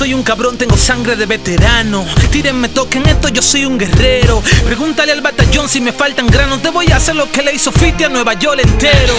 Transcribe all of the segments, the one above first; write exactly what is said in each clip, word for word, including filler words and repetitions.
soy un cabrón, tengo sangre de veterano. Tírenme, toquen esto, yo soy un guerrero. Pregúntale al batallón si me faltan granos. Te voy a hacer lo que le hizo Fiti a Nueva York entero.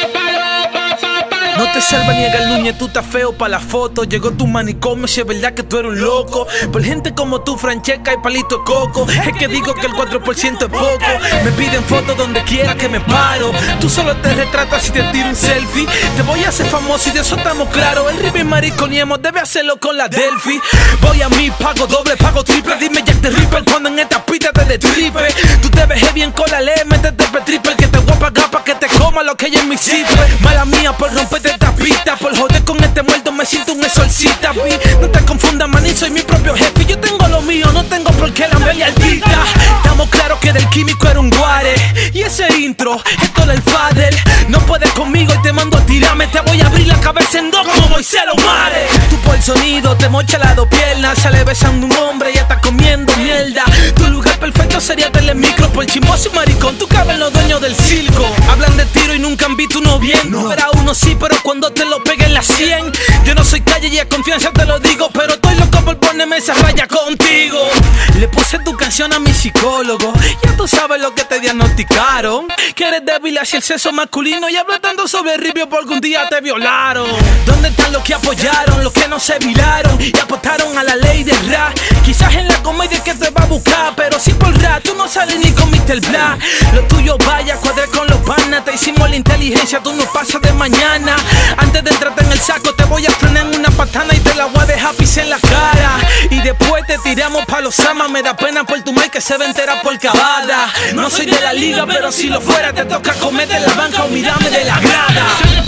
No te salva ni el Núñez, tú estás feo pa' la foto. Llegó tu manicomio, si es verdad que tú eres un loco. Por gente como tú, Francesca y Palito Coco. Es que digo que el cuatro por ciento es poco. Me piden fotos donde quiera que me paro. Tú solo te retratas si te tiro un selfie. Te voy a hacer famoso y de eso estamos claros. El River mariconiemos debe hacerlo con la Delphi. Voy a mí, pago doble, pago triple. Dime Jack the Ripper cuando en esta pista te destripe. Tú te ves bien con la ley, métete pe triple. Que te voy a pagar pa' que te coma lo que hay en mi cifre. Mala mía por romperte esta pista. Por joder con este muerto me siento un exorcista. No te confundas, maní, soy mi propio jefe. Yo tengo lo mío, no tengo por qué la bella altita. Estamos claros que del químico era un guare. Y ese intro, esto del Fadel. No puedes conmigo y te mando a tirarme. Te voy a abrir la cabeza en dos como Moisés los mares. Tú por el sonido te mocha las dos piernas. Sale besando un hombre y está comiendo mierda. Tu lugar perfecto sería telemicro. Por chismoso y maricón, tú cabes los dueños del circo. Hablan de tiro y nunca han visto uno bien. No. Pero a uno sí, pero cuando te lo pegue en la cien. Yo no soy calle y a confianza te lo digo, pero estoy loco por ponerme esa raya contigo. Le puse tu canción a mi psicólogo. Ya tú sabes lo que te diagnosticaron. Que eres débil hacia el sexo masculino. Y hablo tanto sobre Ribio porque un día te violaron. ¿Dónde están los que apoyaron, los que no se viraron y apostaron a la ley del rap? Quizás en la comedia que te va a buscar, pero si por rap tú no sales ni con mister Black. Lo tuyo vaya, cuadré con los panas. Te hicimos la inteligencia, tú no pasas de mañana. Antes de entrarte en el saco te voy a frenar en una patana y te la voy a dejar pisar en la cara. Y después te tiramos pa' los amas. Me da pena por tu mal que se va a enterar por cabada. No soy de la liga, pero si lo fuera te toca comerte la banca o mirarme de la grada.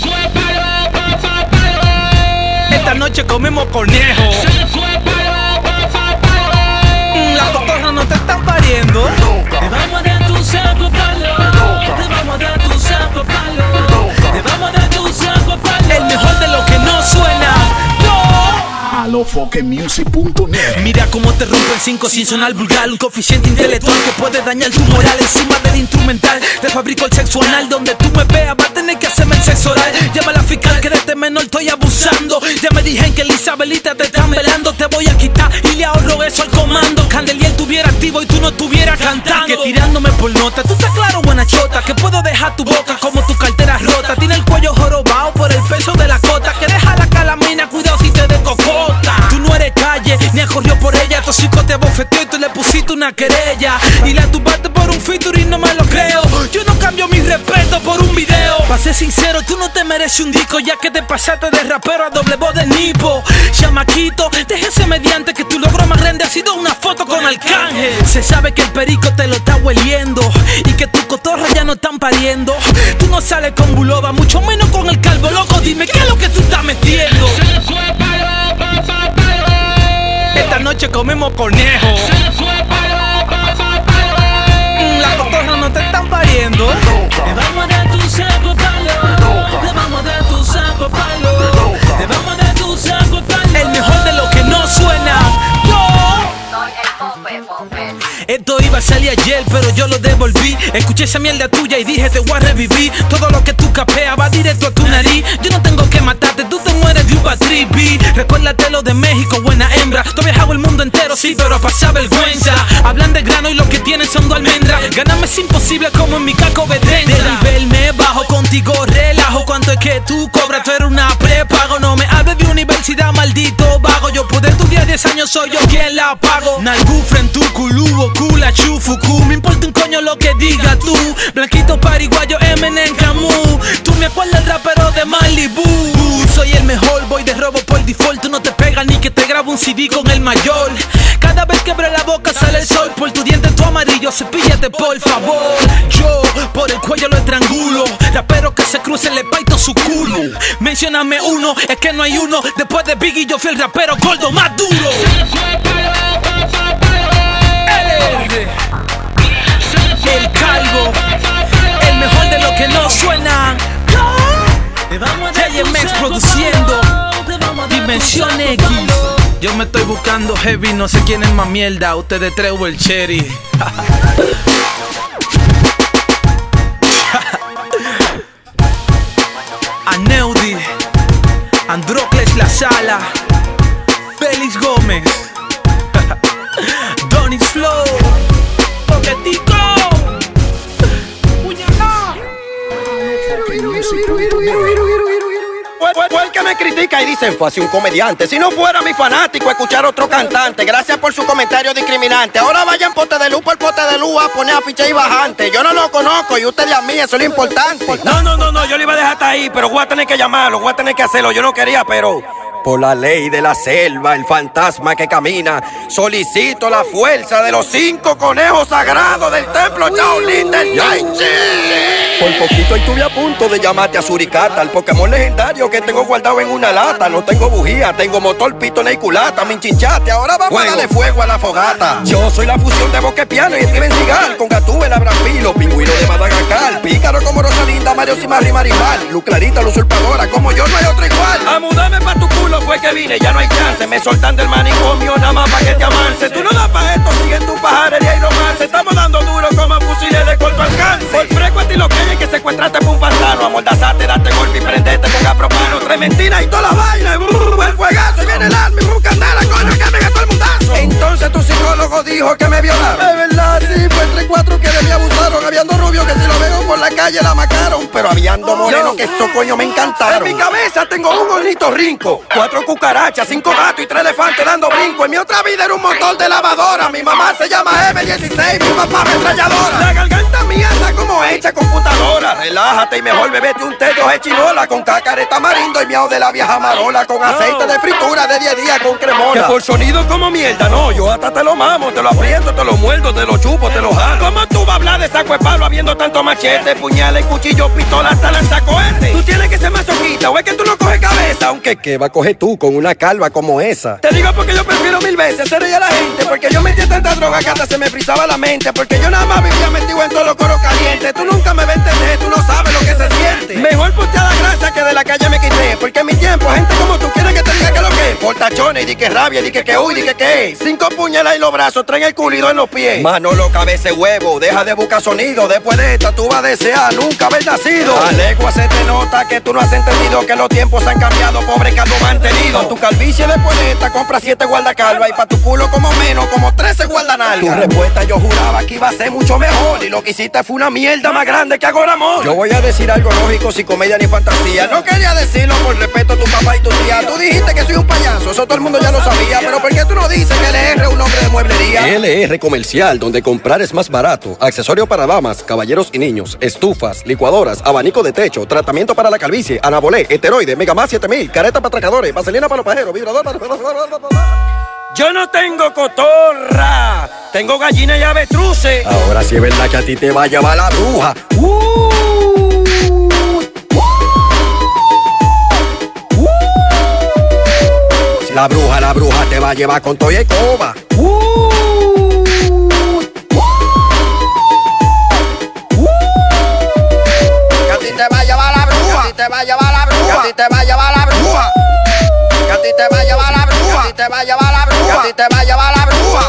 Esta noche comemos conejo. Las cotorras no te están pariendo. Te vamos a dar tu saco palo. Te vamos a dar tu saco palo. Te vamos a dar tu saco palo. El mejor de lo que no suena. alofoque music punto net. Mira cómo te rompo en cinco sin sonar vulgar. Un coeficiente intelectual que puede dañar tu moral. Encima del instrumental te fabrico el sexo anal. Donde tú me veas va a tener que hacerme el sexo oral. Llama a la fiscal que de este menor estoy abusando. Ya me dijeron que Elisabelita te están velando. Te voy a quitar y le ahorro eso al comando. Candeliel estuviera activo y tú no estuvieras cantando. Que tirándome por nota, tú estás claro, buena chota. Que puedo dejar tu boca como tu cartera rota. Tiene el cuello jorobado por el peso de la cota. Que deja la calamina, cuidado si te descocota. Tú no eres calle, ni corrió por ella. Tu chico te bofeteó y tú le pusiste una querella. Y la tumbaste por un featuring, no me lo creo. Yo no cambio mi respeto por un video. Pa' ser sincero, tú no te mereces un disco. Ya que te pasaste de rapero a doble voz de nipo. Chamaquito, déjese mediante que tu logro más grande ha sido una foto con Arcángel. Se sabe que el perico te lo está hueliendo y que tus cotorras ya no están pariendo. Tú no sales con Bulova, mucho menos con el calvo loco. Dime qué es lo que tú estás metiendo. Esta noche comemos conejo. Las cotorras no te están pariendo. Te vamos a dar tu saco palo. Te vamos a dar tu saco palo. Te vamos a dar tu saco palo. El mejor de lo que no suena. Soy el Pope, Pope. Esto iba a salir ayer, pero yo lo devolví. Escuché esa mierda tuya y dije te voy a revivir. Todo lo que tú capeas va directo a tu nariz. Yo no tengo que matarte, tú te mueres de un batripi. Recuérdate lo de México, buena hembra. Tú has viajado el mundo entero, sí, pero a pasar vergüenza. Hablan de grano y lo que tienen son dos almendras. Ganarme es imposible como en mi caco vedrenza. De nivel me bajo, contigo relajo. ¿Cuánto es que tú cobras? Tú eres una prepago. No me hables de universidad, maldito vago. Yo pude estudiar diez años, soy yo quien la pago. Nalgufren tu culubo, cula chufucu. Me importa un coño lo que digas tú. Blanquito pariguayo, Eminem, Camus. Tú me acuerdas el rapero de Malibu. Soy el mejor, voy de robo por default. Tú no te pegas ni que te grabo un C D con el mayor. Cada vez que abre la boca sale el sol. Por tu diente tu amarillo, cepíllate por favor. Yo por el cuello lo estrangulo. Rapero que se cruce le paito su culo. Mencióname uno, es que no hay uno. Después de Biggie yo fui el rapero gordo más duro. El calvo, el mejor de lo que no suena. J M X produciendo Dimensión X. Yo me estoy buscando heavy, no sé quién es más mierda. Ustedes tres o el Cherry. Aneudi, Androcles La Sala, Félix Gómez. critican y dicen, fue así un comediante. Si no fuera mi fanático escuchar otro cantante. Gracias por su comentario discriminante. Ahora vayan pote de luz por pote de luz a poner afiche y bajante. Yo no lo conozco y ustedes a mí, eso es lo importante. No, no, no, no, yo le iba a dejar hasta ahí, pero voy a tener que llamarlo, voy a tener que hacerlo. Yo no quería, pero... por la ley de la selva, el fantasma que camina, solicito la fuerza de los cinco conejos sagrados del templo Shaolin del Tai Chi. Por poquito estuve a punto de llamarte a Suricata, el Pokémon legendario que tengo guardado en una lata. No tengo bujía, tengo motor, pistona y culata. Me enchinchaste, ahora vamos a darle fuego a la fogata. Yo soy la fusión de Boquepiano y Steven Seagal, con Gatúbela, Brambilo, pingüino de Madagascar, pícaro como Rosalinda, Mario Simarri, Marimal, Luz Clarita, la usurpadora, como yo no hay otro igual. A mudarme pa' tu culo fue que vine, ya no hay chance. Me soltan del manicomio nada más pa' que te avance. Tú no das pa' esto, sigue en tu pajarería y romance. Estamos dando duro como fusiles de corto alcance. Por fresco a ti lo que hay que secuestrarte por un pantano. Amordazate, date golpe y prendete con apropano. Tres mentiras y todas las vainas. El fuegazo y viene el arma y busca candela, coño, que me gastó el mundazo. Entonces tu psicólogo dijo que me violaron. Es verdad, sí, fue entre cuatro que de mí abusaron. Habiendo rubio que si lo veo por la calle la macaron. Pero habiendo moreno que esos coño me encantaron. En mi cabeza tengo un ornitorrinco, cuatro cucarachas, cinco gatos y tres elefantes dando brinco. En mi otra vida era un motor de lavadora. Mi mamá se llama eme dieciséis, mi papá ametralladora. La garganta mía anda como hecha computadora. Relájate y mejor bebete un té de hoja de chinola con cácara de tamarindo y miau de la vieja marola, con aceite de fritura de diez días con cremola. Que por sonido como mierda, no, yo hasta te lo mamo, te lo aprieto, te lo muerdo, te lo chupo, te lo jalo. ¿Cómo tú vas a hablar de saco de palo habiendo tanto machete, puñales, cuchillo, pistola, hasta lanzacohete? Tú tienes que ser masoquista, o es que tú no coges cabeza, aunque ¿qué va a coger tú con una calva como esa? Te digo porque yo prefiero mil veces ser ella la gente, porque yo metí tanta droga que hasta se me frizaba la mente, porque yo nada más vivía metido en todos los coros calientes. Tú nunca me vas a entender, tú no sabes lo que se siente. Mejor ponte a la grasa que de la calle me quité, porque en mi tiempo gente como tú quiere que te diga que lo que es. Portachones, di que rabia, di que que uy, di que que cinco puñalas en los brazos, traen el culo y dos en los pies. Manolo, cabeza huevo, deja de buscar sonido. Después de esta tú vas a desear nunca haber nacido. A legua se te nota que tú no has entendido que los tiempos han cambiado, pobre calvo mantenido. Pa' tu calvicie después de esta compra siete guardacalva y pa' tu culo como menos, como trece guardanalgas. Tu respuesta yo juraba que iba a ser mucho mejor y lo que hiciste fue una mierda más grande que Agora Amor. Yo voy a decir algo lógico, sin comedia ni fantasía. No quería decirlo por respeto a tu papá y tu tía. Tú dijiste que soy un payaso, eso todo el mundo ya lo sabía. Pero ¿por qué tú no dices que L R es un hombre de mueblería? L R Comercial, donde comprar es más barato. Accesorio para damas, caballeros y niños, estufas, licuadoras, abanico de techo, tratamiento para la calvicie, anabolé, esteroide, Megamás siete mil, careta para atracadores, vaselina para los pajeros, vibrador para... Yo no tengo cotorra, tengo gallina y avestruces. Ahora sí es verdad que a ti te va a llevar la bruja. Uh, uh, uh. La bruja, la bruja te va a llevar con toya y coba. Uh, uh, uh. Que a ti te va a llevar la bruja, que a ti te va a llevar la bruja, que a ti te va a llevar la bruja, que a ti te va a llevar la bruja, que a ti te va a llevar la bruja, que a ti te va a llevar la bruja.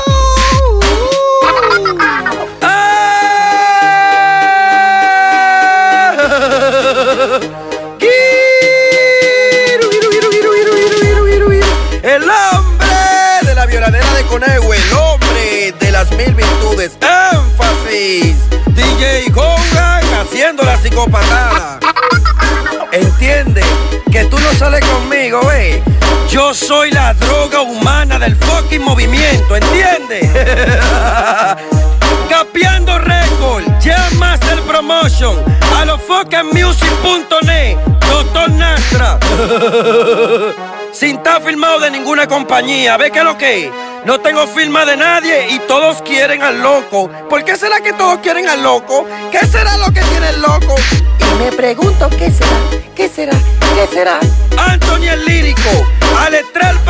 El hombre de la violadera de conejo, el hombre de las mil virtudes, énfasis, D J Hogan haciendo la psicopatada. Entiende que tú no sales conmigo, eh. Yo soy la droga humana del fucking movimiento, ¿entiendes? Capeando récord, ya Master Promotion, a los fucking music punto net, Doctor Nastra. Sin estar firmado de ninguna compañía, ¿ves qué es lo que es? No tengo firma de nadie y todos quieren al loco. ¿Por qué será que todos quieren al loco? ¿Qué será lo que tiene el loco? Y me pregunto, ¿qué será? ¿Qué será? ¿Qué será? Anthony el lírico, al estrel